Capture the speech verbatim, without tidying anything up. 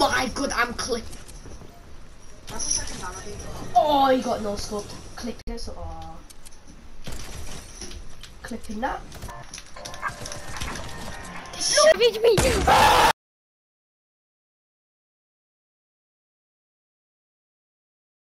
my god, I'm clipping. That's the second time I think. Oh, he got no scoped. Clipping this. Oh. Clipping that. No, beat me!